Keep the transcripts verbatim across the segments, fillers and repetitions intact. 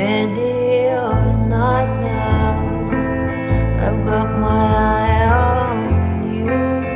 ready or not now. I've got my eye on you.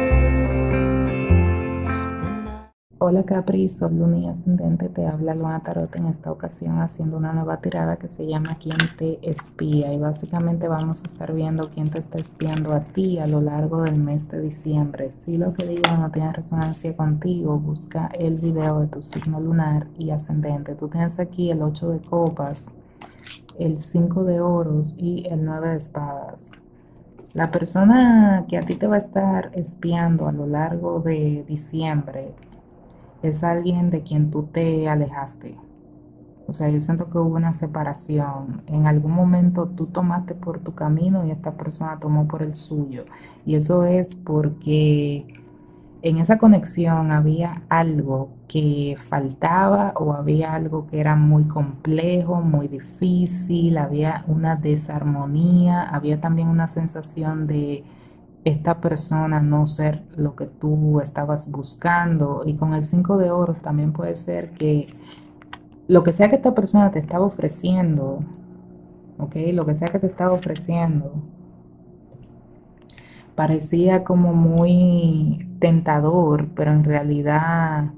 And I Hola Capri, Sol, Luna y Ascendente, te habla Luana Tarot en esta ocasión haciendo una nueva tirada que se llama ¿Quién te espía? Y básicamente vamos a estar viendo quién te está espiando a ti a lo largo del mes de diciembre. Si lo que digo no tiene resonancia contigo, busca el video de tu signo lunar y ascendente. Tú tienes aquí el ocho de copas, el cinco de oros y el nueve de espadas. La persona que a ti te va a estar espiando a lo largo de diciembre es alguien de quien tú te alejaste. O sea, yo siento que hubo una separación. En algún momento tú tomaste por tu camino y esta persona tomó por el suyo. Y eso es porque en esa conexión había algo que faltaba o había algo que era muy complejo, muy difícil, había una desarmonía, había también una sensación de esta persona no ser lo que tú estabas buscando. Y con el cinco de oro también puede ser que lo que sea que esta persona te estaba ofreciendo, ¿ok? Lo que sea que te estaba ofreciendo, parecía como muy tentador, pero en realidad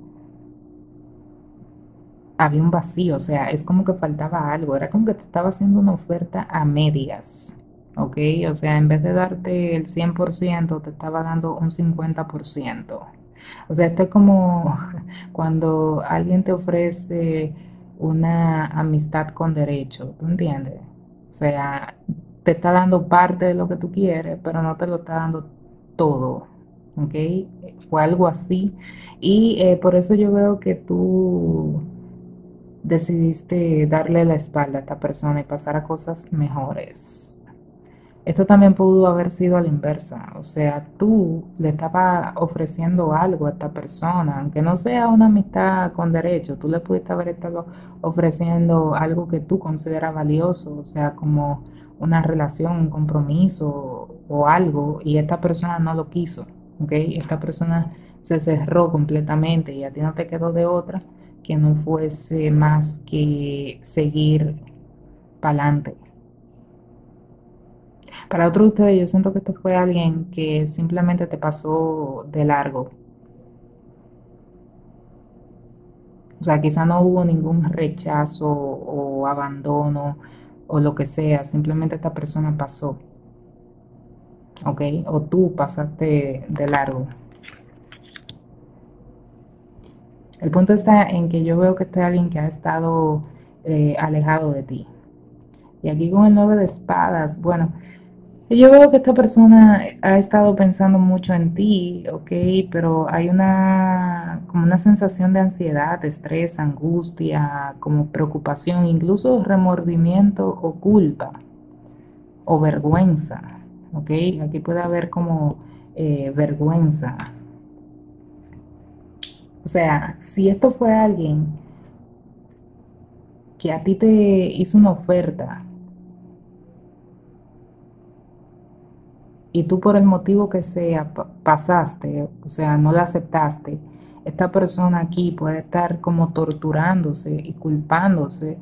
había un vacío, o sea, es como que faltaba algo, era como que te estaba haciendo una oferta a medias, ¿ok? O sea, en vez de darte el cien por ciento, te estaba dando un cincuenta por ciento. O sea, esto es como cuando alguien te ofrece una amistad con derecho, ¿tú entiendes? O sea, te está dando parte de lo que tú quieres, pero no te lo está dando todo, ¿ok? Fue algo así. Y eh, por eso yo veo que tú decidiste darle la espalda a esta persona y pasar a cosas mejores. Esto también pudo haber sido a la inversa, o sea, tú le estabas ofreciendo algo a esta persona, aunque no sea una amistad con derecho, tú le pudiste haber estado ofreciendo algo que tú consideras valioso, o sea, como una relación, un compromiso o algo, y esta persona no lo quiso, ¿ok? Esta persona se cerró completamente y a ti no te quedó de otra que no fuese más que seguir para adelante. Para otros de ustedes, yo siento que esto fue alguien que simplemente te pasó de largo. O sea, quizá no hubo ningún rechazo o abandono o lo que sea, simplemente esta persona pasó, ¿ok? O tú pasaste de largo. El punto está en que yo veo que este es alguien que ha estado eh, alejado de ti. Y aquí con el nueve de espadas, bueno, yo veo que esta persona ha estado pensando mucho en ti, ok, pero hay una como una sensación de ansiedad, estrés, angustia, como preocupación, incluso remordimiento o culpa o vergüenza, ok. Aquí puede haber como eh, vergüenza. O sea, si esto fue alguien que a ti te hizo una oferta y tú por el motivo que sea pasaste, o sea, no la aceptaste, esta persona aquí puede estar como torturándose y culpándose,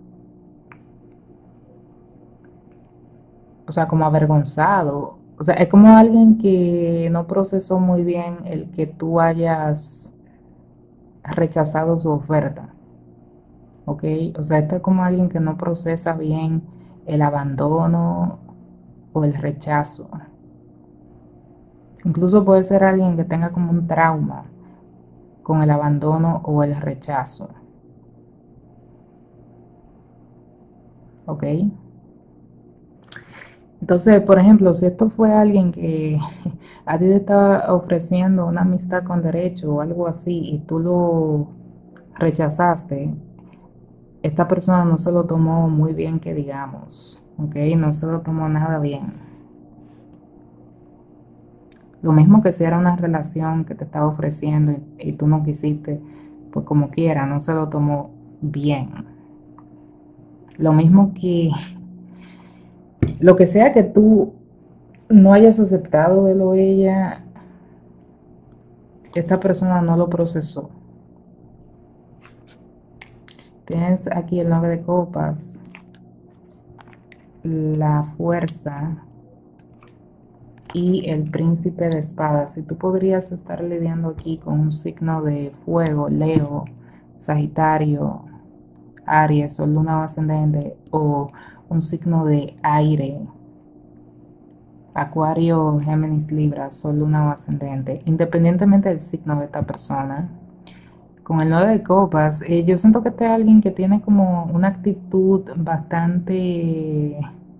o sea, como avergonzado. O sea, es como alguien que no procesó muy bien el que tú hayas rechazado su oferta, ¿ok? O sea, esto es como alguien que no procesa bien el abandono o el rechazo. Incluso puede ser alguien que tenga como un trauma con el abandono o el rechazo, ¿ok? Entonces, por ejemplo, si esto fue alguien que a ti te estaba ofreciendo una amistad con derecho o algo así y tú lo rechazaste, esta persona no se lo tomó muy bien, que digamos, ¿ok? No se lo tomó nada bien. Lo mismo que si era una relación que te estaba ofreciendo y, y tú no quisiste, pues como quiera, no se lo tomó bien. Lo mismo que lo que sea que tú no hayas aceptado de lo ella, esta persona no lo procesó. Tienes aquí el nueve de copas, la fuerza y el príncipe de espadas. Si tú podrías estar lidiando aquí con un signo de fuego, Leo, Sagitario, Aries, Sol, Luna o Ascendente, o un signo de aire, Acuario, Géminis, Libra, Sol, Luna o Ascendente, independientemente del signo de esta persona. Con el nueve de copas, eh, yo siento que este es alguien que tiene como una actitud bastante.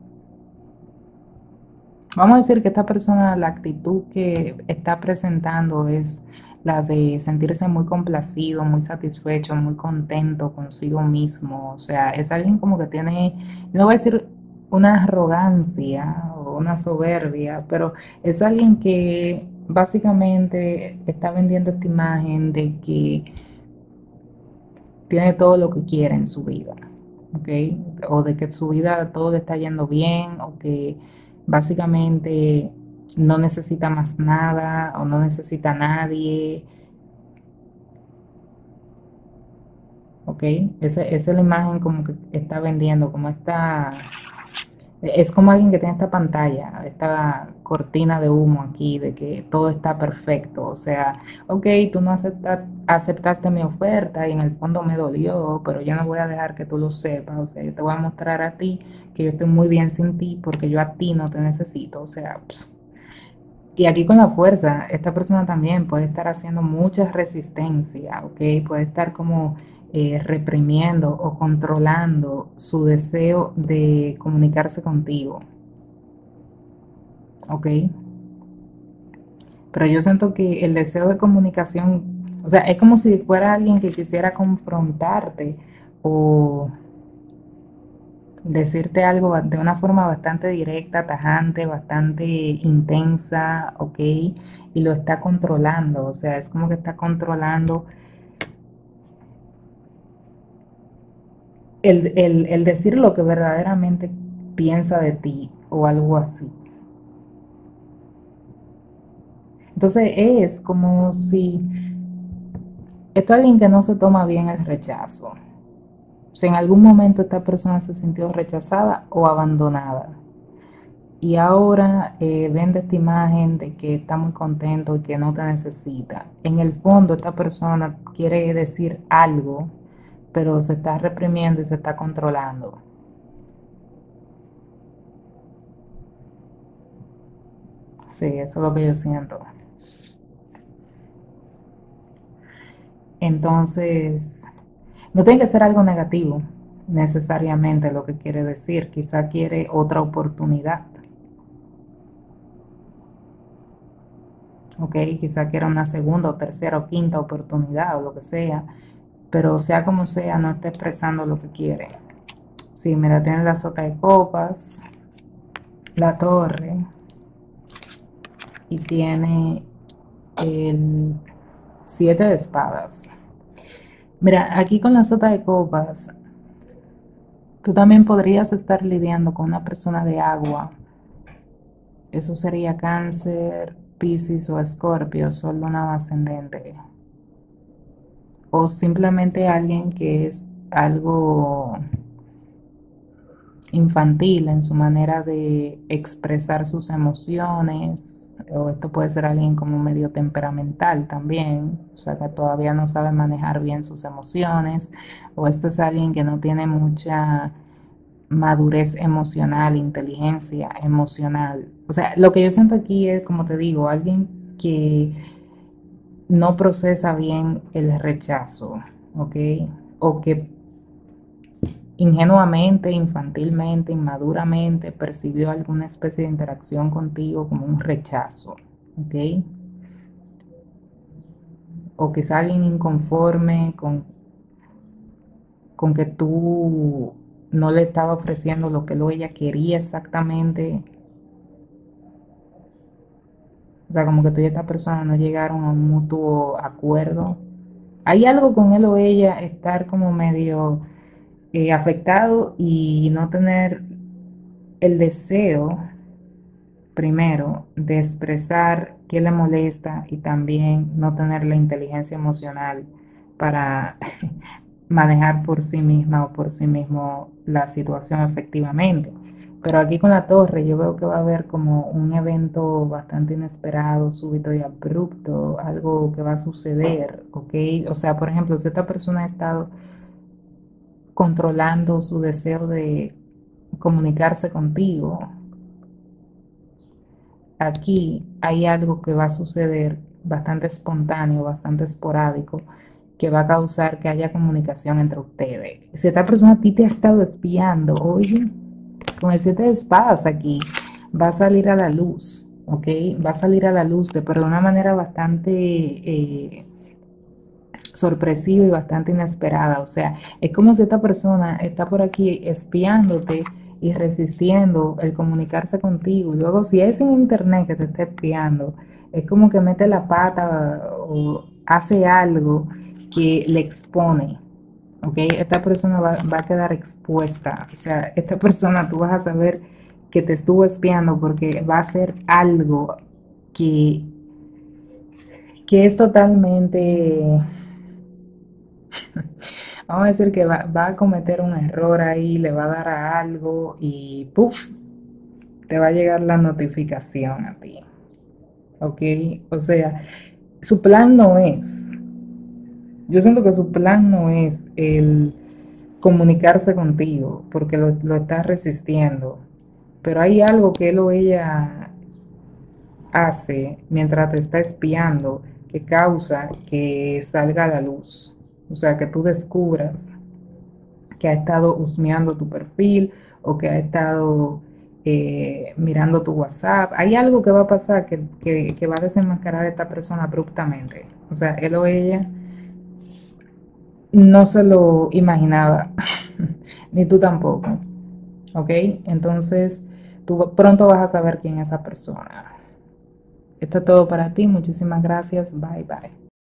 Vamos a decir que esta persona, la actitud que está presentando es la de sentirse muy complacido, muy satisfecho, muy contento consigo mismo. O sea, es alguien como que tiene, no voy a decir una arrogancia o una soberbia, pero es alguien que básicamente está vendiendo esta imagen de que tiene todo lo que quiere en su vida, ¿ok? O de que su vida todo le está yendo bien, o que básicamente no necesita más nada, o no necesita a nadie, ¿ok? Esa, esa es la imagen como que está vendiendo, como esta. Es como alguien que tiene esta pantalla, esta cortina de humo aquí, de que todo está perfecto. O sea, ok, tú no acepta, aceptaste mi oferta y en el fondo me dolió, pero yo no voy a dejar que tú lo sepas. O sea, yo te voy a mostrar a ti que yo estoy muy bien sin ti porque yo a ti no te necesito. O sea, pss. Y aquí con la fuerza, esta persona también puede estar haciendo mucha resistencia, ¿ok? Puede estar como eh, reprimiendo o controlando su deseo de comunicarse contigo, ¿ok? Pero yo siento que el deseo de comunicación, o sea, es como si fuera alguien que quisiera confrontarte o decirte algo de una forma bastante directa, tajante, bastante intensa, ¿ok? Y lo está controlando, o sea, es como que está controlando el, el, el decir lo que verdaderamente piensa de ti o algo así. Entonces es como si esto es alguien que no se toma bien el rechazo. Si en algún momento esta persona se sintió rechazada o abandonada y ahora eh, vende esta imagen de que está muy contento y que no te necesita. En el fondo esta persona quiere decir algo, pero se está reprimiendo y se está controlando. Sí, eso es lo que yo siento. Entonces, no tiene que ser algo negativo necesariamente lo que quiere decir. Quizá quiere otra oportunidad. ¿Ok? Quizá quiera una segunda o tercera o quinta oportunidad o lo que sea, pero sea como sea, no está expresando lo que quiere. Sí, mira, tiene la sota de copas, la torre y tiene el siete de espadas. Mira, aquí con la sota de copas, tú también podrías estar lidiando con una persona de agua. Eso sería Cáncer, Piscis o Escorpio, Sol, Luna o Ascendente. O simplemente alguien que es algo infantil en su manera de expresar sus emociones, o esto puede ser alguien como medio temperamental también, o sea que todavía no sabe manejar bien sus emociones, o esto es alguien que no tiene mucha madurez emocional, inteligencia emocional. O sea, lo que yo siento aquí es, como te digo, alguien que no procesa bien el rechazo, ¿ok? O que ingenuamente, infantilmente, inmaduramente percibió alguna especie de interacción contigo como un rechazo, ¿ok? O quizá alguien inconforme con, con que tú no le estaba ofreciendo lo que lo ella quería exactamente. O sea, como que tú y esta persona no llegaron a un mutuo acuerdo. Hay algo con él o ella estar como medio eh, afectado y no tener el deseo, primero, de expresar qué le molesta y también no tener la inteligencia emocional para manejar por sí misma o por sí mismo la situación efectivamente. Pero aquí con la torre yo veo que va a haber como un evento bastante inesperado, súbito y abrupto, algo que va a suceder, ¿ok? O sea, por ejemplo, si esta persona ha estado controlando su deseo de comunicarse contigo, aquí hay algo que va a suceder bastante espontáneo, bastante esporádico, que va a causar que haya comunicación entre ustedes. Si esta persona a ti te ha estado espiando, oye, con el siete de espadas aquí, va a salir a la luz, ¿ok? Va a salir a la luz, de, pero de una manera bastante eh, sorpresiva y bastante inesperada. O sea, es como si esta persona está por aquí espiándote y resistiendo el comunicarse contigo. Luego, si es en internet que te está espiando, es como que mete la pata o hace algo que le expone. ¿Ok? Esta persona va, va a quedar expuesta. O sea, esta persona tú vas a saber que te estuvo espiando porque va a hacer algo que, que es totalmente, vamos a decir que va, va a cometer un error ahí, le va a dar a algo y ¡puf! Te va a llegar la notificación a ti. ¿Ok? O sea, su plan no es, yo siento que su plan no es el comunicarse contigo porque lo, lo está resistiendo, pero hay algo que él o ella hace mientras te está espiando que causa que salga a la luz, o sea, que tú descubras que ha estado husmeando tu perfil o que ha estado eh, mirando tu WhatsApp. Hay algo que va a pasar que, que, que va a desenmascarar a esta persona abruptamente, o sea, él o ella no se lo imaginaba, ni tú tampoco, ¿ok? Entonces, tú pronto vas a saber quién es esa persona. Esto es todo para ti, muchísimas gracias, bye bye.